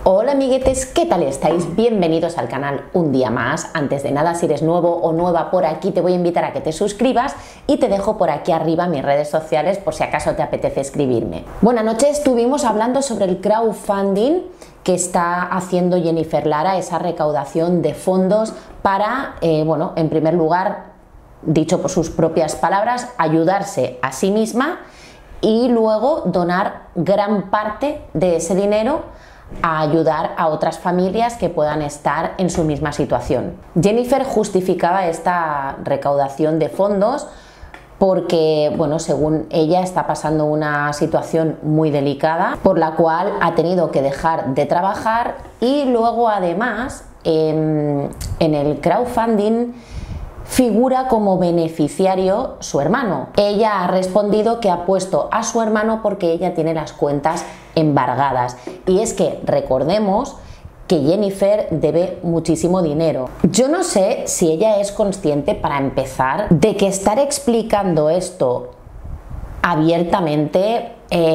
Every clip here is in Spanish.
Hola amiguetes, ¿qué tal estáis? Bienvenidos al canal un día más. Antes de nada, si eres nuevo o nueva por aquí, te voy a invitar a que te suscribas y te dejo por aquí arriba mis redes sociales por si acaso te apetece escribirme. Buenas noches, estuvimos hablando sobre el crowdfunding que está haciendo Jennifer Lara, esa recaudación de fondos para, bueno, en primer lugar, dicho por sus propias palabras, ayudarse a sí misma y luego donar gran parte de ese dinero a ayudar a otras familias que puedan estar en su misma situación. Jennifer justificaba esta recaudación de fondos porque, bueno, según ella está pasando una situación muy delicada por la cual ha tenido que dejar de trabajar y luego además en el crowdfunding figura como beneficiario su hermano. Ella ha respondido que ha puesto a su hermano porque ella tiene las cuentas embargadas. Y es que recordemos que Jennifer debe muchísimo dinero. Yo no sé si ella es consciente, para empezar, de que estar explicando esto abiertamente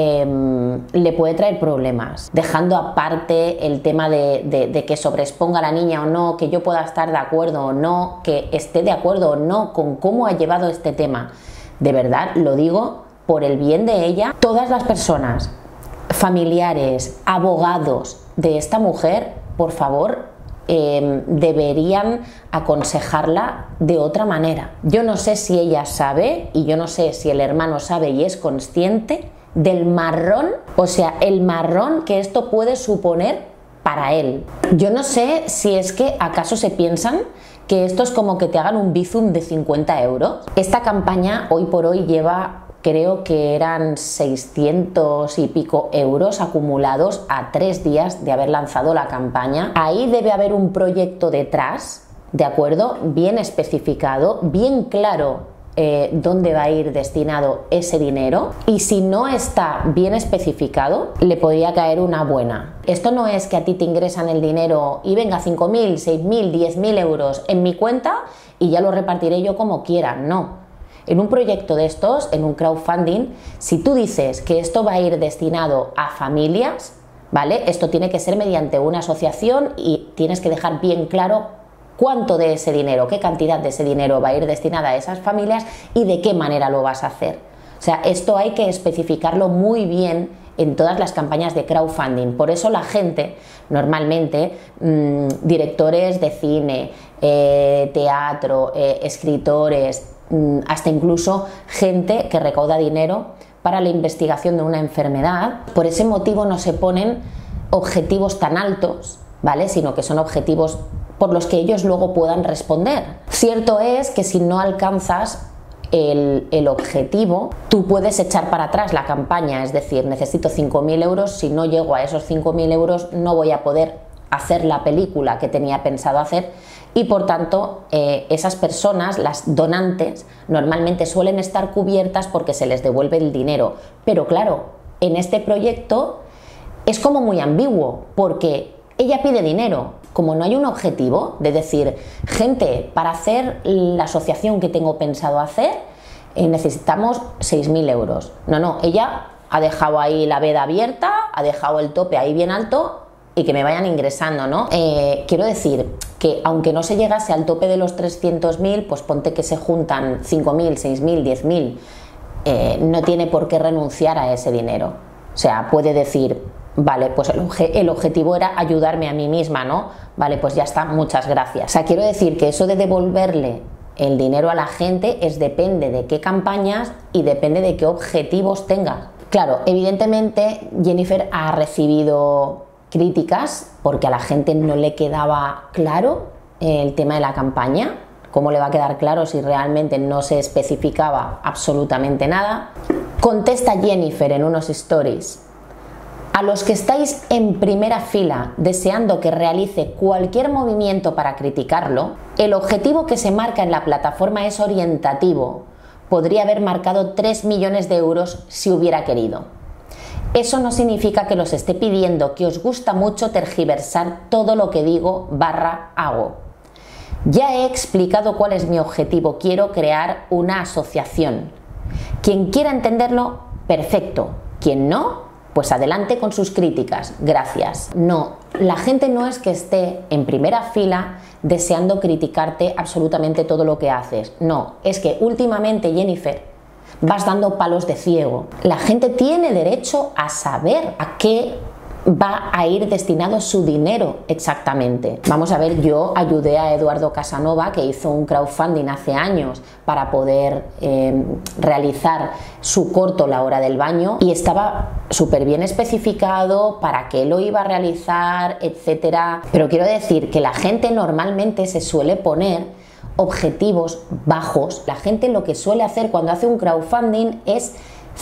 le puede traer problemas, dejando aparte el tema de que sobreexponga a la niña o no, que yo pueda estar de acuerdo o no, que esté de acuerdo o no con cómo ha llevado este tema. De verdad, lo digo por el bien de ella. Todas las personas, familiares, abogados de esta mujer, por favor, deberían aconsejarla de otra manera. Yo no sé si ella sabe y yo no sé si el hermano sabe y es consciente del marrón, o sea, el marrón que esto puede suponer para él. Yo no sé si es que acaso se piensan que esto es como que te hagan un bizum de 50 euros. Esta campaña hoy por hoy lleva, creo que eran 600 y pico euros acumulados a 3 días de haber lanzado la campaña. Ahí debe haber un proyecto detrás, ¿de acuerdo? Bien especificado, bien claro dónde va a ir destinado ese dinero, y si no está bien especificado le podría caer una buena. Esto no es que a ti te ingresan el dinero y venga 5.000, 6.000, 10.000 euros en mi cuenta y ya lo repartiré yo como quiera, no. En un proyecto de estos, en un crowdfunding, si tú dices que esto va a ir destinado a familias, ¿vale? Esto tiene que ser mediante una asociación y tienes que dejar bien claro cuánto de ese dinero, qué cantidad de ese dinero va a ir destinada a esas familias y de qué manera lo vas a hacer. O sea, esto hay que especificarlo muy bien en todas las campañas de crowdfunding. Por eso la gente, normalmente, directores de cine, teatro, escritores, hasta incluso gente que recauda dinero para la investigación de una enfermedad, por ese motivo no se ponen objetivos tan altos, ¿vale? Sino que son objetivos por los que ellos luego puedan responder. Cierto es que si no alcanzas el objetivo, tú puedes echar para atrás la campaña, es decir, necesito 5.000 euros, si no llego a esos 5.000 euros no voy a poder hacer la película que tenía pensado hacer, y por tanto esas personas, las donantes, normalmente suelen estar cubiertas porque se les devuelve el dinero. Pero claro, en este proyecto es como muy ambiguo porque ella pide dinero. Como no hay un objetivo de decir, gente, para hacer la asociación que tengo pensado hacer necesitamos 6.000 euros. No, ella ha dejado ahí la veda abierta, ha dejado el tope ahí bien alto y que me vayan ingresando, ¿no? Quiero decir que aunque no se llegase al tope de los 300.000, pues ponte que se juntan 5.000, 6.000, 10.000, no tiene por qué renunciar a ese dinero. O sea, puede decir, vale, pues el objetivo era ayudarme a mí misma, ¿no? Vale, pues ya está, muchas gracias. O sea, quiero decir que eso de devolverle el dinero a la gente depende de qué campañas y depende de qué objetivos tengas. Claro, evidentemente Jennifer ha recibido críticas porque a la gente no le quedaba claro el tema de la campaña. ¿Cómo le va a quedar claro si realmente no se especificaba absolutamente nada? Contesta Jennifer en unos stories: a los que estáis en primera fila deseando que realice cualquier movimiento para criticarlo, el objetivo que se marca en la plataforma es orientativo. Podría haber marcado 3 millones de euros si hubiera querido. Eso no significa que los esté pidiendo, que os gusta mucho tergiversar todo lo que digo / hago. Ya he explicado cuál es mi objetivo. Quiero crear una asociación. Quien quiera entenderlo, perfecto. Quien no, pues adelante con sus críticas. Gracias. No, la gente no es que esté en primera fila deseando criticarte absolutamente todo lo que haces. No, es que últimamente, Jennifer, vas dando palos de ciego. La gente tiene derecho a saber a qué va a ir destinado su dinero exactamente. Vamos a ver, yo ayudé a Eduardo Casanova, que hizo un crowdfunding hace años para poder realizar su corto La hora del baño, y estaba súper bien especificado para qué lo iba a realizar, etcétera. Pero quiero decir que la gente normalmente se suele poner objetivos bajos. La gente lo que suele hacer cuando hace un crowdfunding es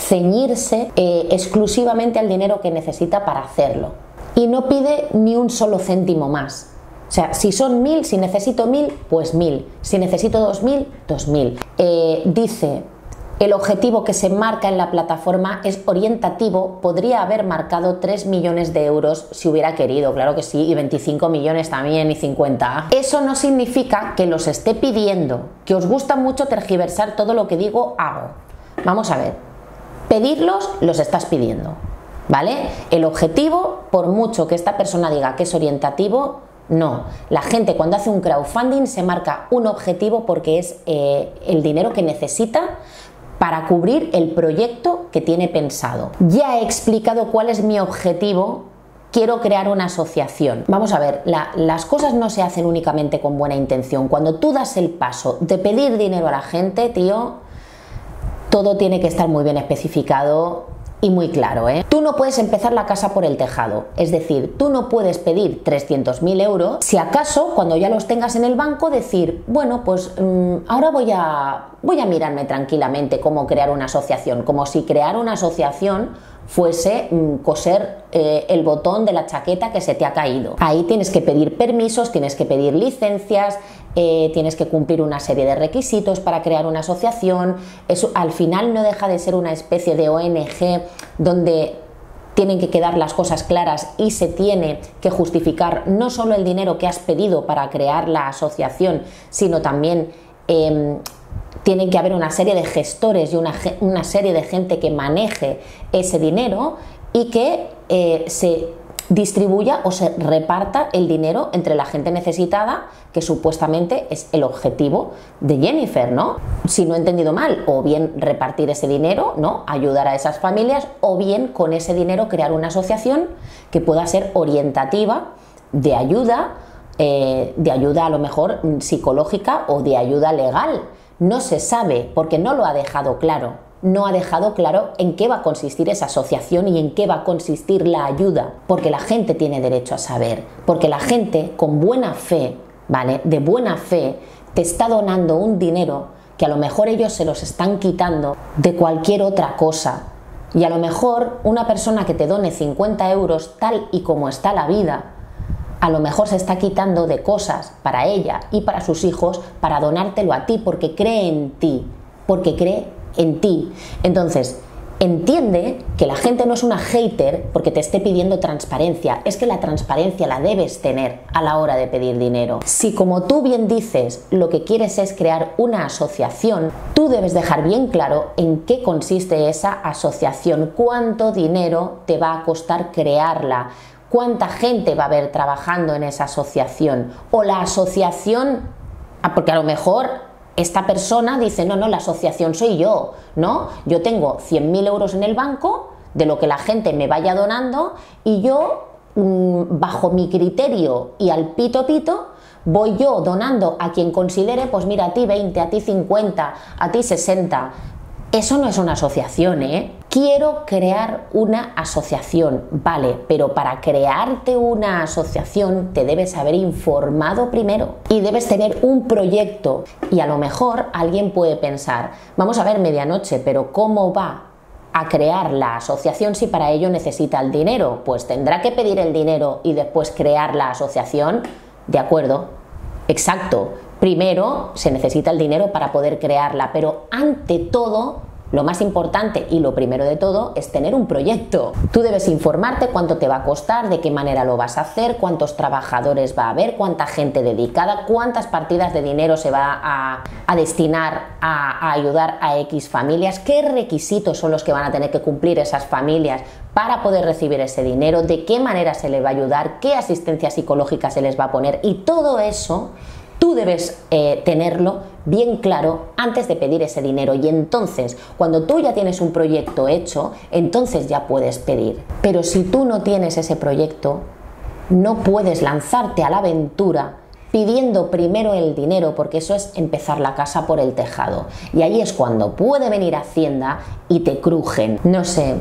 ceñirse exclusivamente al dinero que necesita para hacerlo, y no pide ni un solo céntimo más. O sea, si son 1000, si necesito 1000, pues 1000, si necesito 2000, 2000. Dice, el objetivo que se marca en la plataforma es orientativo, podría haber marcado 3 millones de euros si hubiera querido, claro que sí, y 25 millones también, y 50. Eso no significa que los esté pidiendo, que os gusta mucho tergiversar todo lo que digo, hago. Vamos a ver. Pedirlos, los estás pidiendo, ¿vale? El objetivo, por mucho que esta persona diga que es orientativo, no. La gente cuando hace un crowdfunding se marca un objetivo porque es el dinero que necesita para cubrir el proyecto que tiene pensado. Ya he explicado cuál es mi objetivo. Quiero crear una asociación. Vamos a ver, las cosas no se hacen únicamente con buena intención. Cuando tú das el paso de pedir dinero a la gente, tío, todo tiene que estar muy bien especificado y muy claro, ¿eh? Tú no puedes empezar la casa por el tejado, es decir, tú no puedes pedir 300.000 euros, si acaso cuando ya los tengas en el banco decir, bueno, pues ahora voy a mirarme tranquilamente cómo crear una asociación, como si crear una asociación fuese coser el botón de la chaqueta que se te ha caído. Ahí tienes que pedir permisos, tienes que pedir licencias, tienes que cumplir una serie de requisitos para crear una asociación. Eso al final no deja de ser una especie de ONG donde tienen que quedar las cosas claras y se tiene que justificar no solo el dinero que has pedido para crear la asociación, sino también tienen que haber una serie de gestores y una serie de gente que maneje ese dinero y que se distribuya o se reparta el dinero entre la gente necesitada, que supuestamente es el objetivo de Jennifer, ¿no? Si no he entendido mal, o bien repartir ese dinero, ¿no? Ayudar a esas familias, o bien con ese dinero crear una asociación que pueda ser orientativa, de ayuda a lo mejor psicológica o de ayuda legal. No se sabe porque no lo ha dejado claro. No ha dejado claro en qué va a consistir esa asociación y en qué va a consistir la ayuda, porque la gente tiene derecho a saber, porque la gente con buena fe, ¿vale? De buena fe te está donando un dinero que a lo mejor ellos se los están quitando de cualquier otra cosa, y a lo mejor una persona que te done 50 euros tal y como está la vida, a lo mejor se está quitando de cosas para ella y para sus hijos para donártelo a ti porque cree en ti, porque cree en ti. Entonces, entiende que la gente no es una hater porque te esté pidiendo transparencia, es que la transparencia la debes tener a la hora de pedir dinero. Si, como tú bien dices, lo que quieres es crear una asociación, tú debes dejar bien claro en qué consiste esa asociación, cuánto dinero te va a costar crearla, cuánta gente va a haber trabajando en esa asociación, o la asociación, porque a lo mejor esta persona dice, no, la asociación soy yo, ¿no? Yo tengo 100.000 euros en el banco, de lo que la gente me vaya donando, y yo, bajo mi criterio y al pito pito, voy yo donando a quien considere, pues mira, a ti 20, a ti 50, a ti 60. Eso no es una asociación, ¿eh? Quiero crear una asociación, vale, pero para crearte una asociación te debes haber informado primero y debes tener un proyecto. Y a lo mejor alguien puede pensar, vamos a ver, Medianoche, pero ¿cómo va a crear la asociación si para ello necesita el dinero? Pues tendrá que pedir el dinero y después crear la asociación. De acuerdo, exacto. Primero se necesita el dinero para poder crearla, pero ante todo lo más importante y lo primero de todo es tener un proyecto. Tú debes informarte cuánto te va a costar, de qué manera lo vas a hacer, cuántos trabajadores va a haber, cuánta gente dedicada, cuántas partidas de dinero se va a destinar a ayudar a X familias, qué requisitos son los que van a tener que cumplir esas familias para poder recibir ese dinero, de qué manera se les va a ayudar, qué asistencia psicológica se les va a poner, y todo eso tú debes tenerlo bien claro antes de pedir ese dinero, y entonces cuando tú ya tienes un proyecto hecho, entonces ya puedes pedir. Pero si tú no tienes ese proyecto, no puedes lanzarte a la aventura pidiendo primero el dinero, porque eso es empezar la casa por el tejado, y ahí es cuando puede venir Hacienda y te crujen. No sé,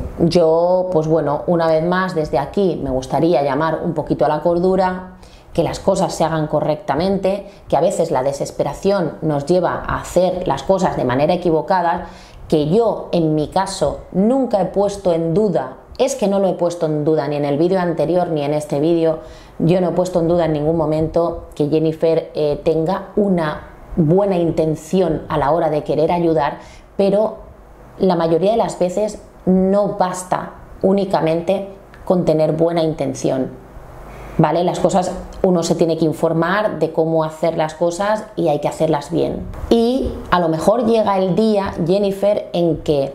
yo pues bueno, una vez más desde aquí me gustaría llamar un poquito a la cordura, que las cosas se hagan correctamente, que a veces la desesperación nos lleva a hacer las cosas de manera equivocada, que yo en mi caso nunca he puesto en duda, es que no lo he puesto en duda ni en el vídeo anterior ni en este vídeo, yo no he puesto en duda en ningún momento que Jennifer tenga una buena intención a la hora de querer ayudar, pero la mayoría de las veces no basta únicamente con tener buena intención. ¿Vale? Las cosas, uno se tiene que informar de cómo hacer las cosas y hay que hacerlas bien. Y a lo mejor llega el día, Jennifer, en que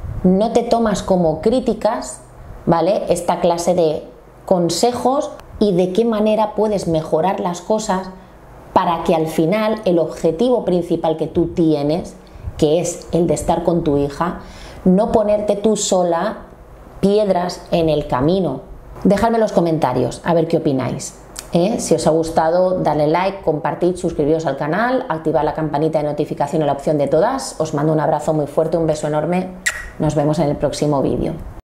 no te tomas como críticas, ¿vale?, esta clase de consejos y de qué manera puedes mejorar las cosas para que al final el objetivo principal que tú tienes, que es el de estar con tu hija, no ponerte tú sola piedras en el camino. Dejadme en los comentarios a ver qué opináis. Si os ha gustado, darle like, compartid, suscribiros al canal, activad la campanita de notificación en la opción de todas. Os mando un abrazo muy fuerte, un beso enorme. Nos vemos en el próximo vídeo.